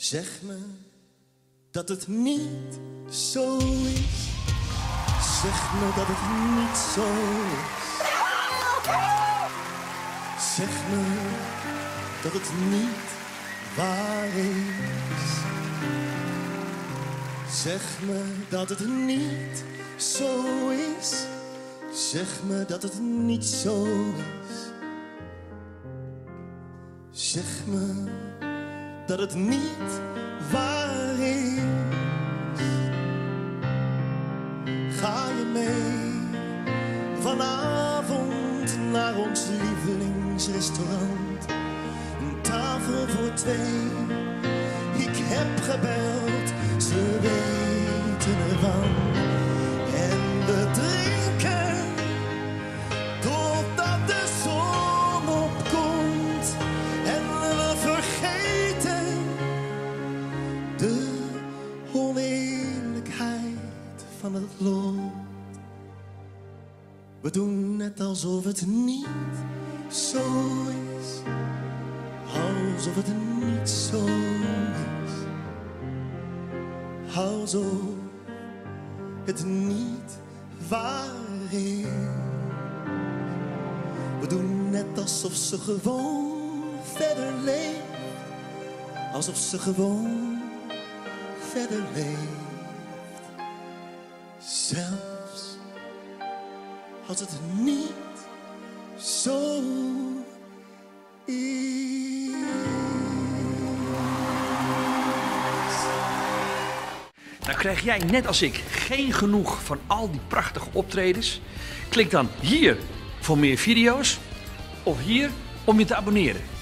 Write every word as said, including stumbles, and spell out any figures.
Zeg me dat het niet zo is. Zeg me dat het niet zo is. Zeg me dat het niet waar is. Zeg me dat het niet zo is. Zeg me dat het niet zo is. Zeg me dat het niet waar is. Ga je mee vanavond naar ons lievelingsrestaurant? Een tafel voor twee. Ik heb gebeld, ze weten ervan. En we drinken totdat de zon opkomt. En we vergeten de oneerlijkheid van het lot. We doen net alsof het niet zo is. Alsof het niet zo is. Alsof het niet waar is. We doen net alsof ze gewoon verder leeft. Alsof ze gewoon verder leeft. Zelfs als het niet zo is. Nou krijg jij net als ik geen genoeg van al die prachtige optredens? Klik dan hier voor meer video's of hier om je te abonneren.